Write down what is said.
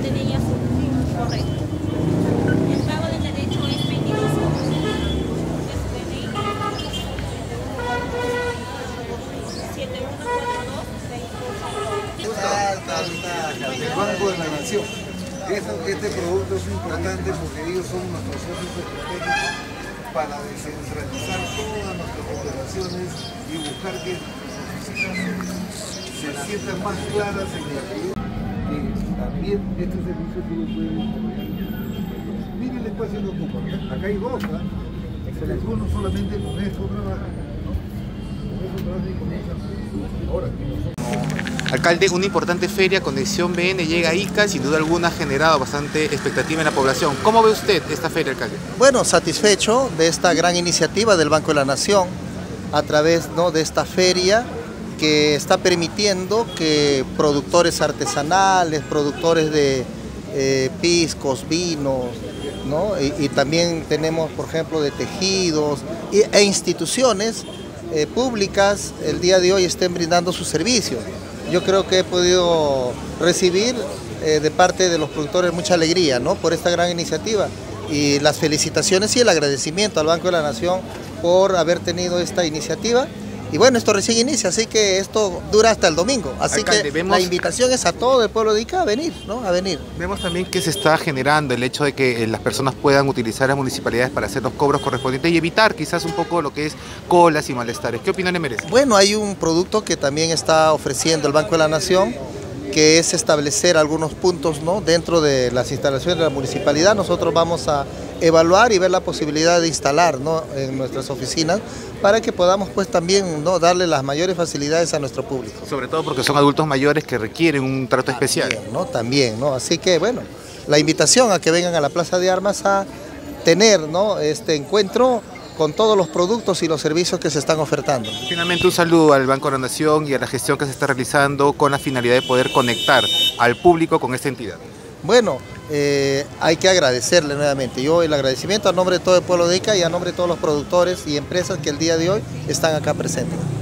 de ley azul. Correcto. El pago del derecho es 22 euros. De su DNI. 7142. Del Banco de la Nación. Este producto es importante porque ellos son nuestros socios estratégicos para descentralizar todas nuestras operaciones y buscar que nuestras oficinas se sientan más claras en la que también este servicio tú lo puedes desarrollar. Miren el espacio que ocupa. Acá hay dos, ¿ah? Uno solamente con esto trabaja, ¿no? Con eso trabaja y comienza ahora. Alcalde, una importante feria, Conexión BN, llega a Ica, sin duda alguna ha generado bastante expectativa en la población. ¿Cómo ve usted esta feria, alcalde? Bueno, satisfecho de esta gran iniciativa del Banco de la Nación a través, ¿no?, de esta feria que está permitiendo que productores artesanales, productores de piscos, vinos, ¿no?, y también tenemos, por ejemplo, de tejidos e instituciones públicas el día de hoy estén brindando sus servicios. Yo creo que he podido recibir de parte de los productores mucha alegría, ¿no?, por esta gran iniciativa, y las felicitaciones y el agradecimiento al Banco de la Nación por haber tenido esta iniciativa. Y bueno, esto recién inicia, así que esto dura hasta el domingo. Así alcalde, que la invitación es a todo el pueblo de Ica a venir, ¿no?, a venir. Vemos también que se está generando el hecho de que las personas puedan utilizar las municipalidades para hacer los cobros correspondientes y evitar quizás un poco lo que es colas y malestares. ¿Qué opinión le merece? Bueno, hay un producto que también está ofreciendo el Banco de la Nación, que es establecer algunos puntos, ¿no?, dentro de las instalaciones de la municipalidad. Nosotros vamos a evaluar y ver la posibilidad de instalar, ¿no?, en nuestras oficinas, para que podamos pues también, ¿no?, darle las mayores facilidades a nuestro público. Sobre todo porque son adultos mayores que requieren un trato especial. También, ¿no? Así que bueno, la invitación a que vengan a la Plaza de Armas a tener, ¿no?, este encuentro con todos los productos y los servicios que se están ofertando. Finalmente, un saludo al Banco de la Nación y a la gestión que se está realizando con la finalidad de poder conectar al público con esta entidad. Bueno, hay que agradecerle nuevamente. Yo el agradecimiento a nombre de todo el pueblo de Ica y a nombre de todos los productores y empresas que el día de hoy están acá presentes.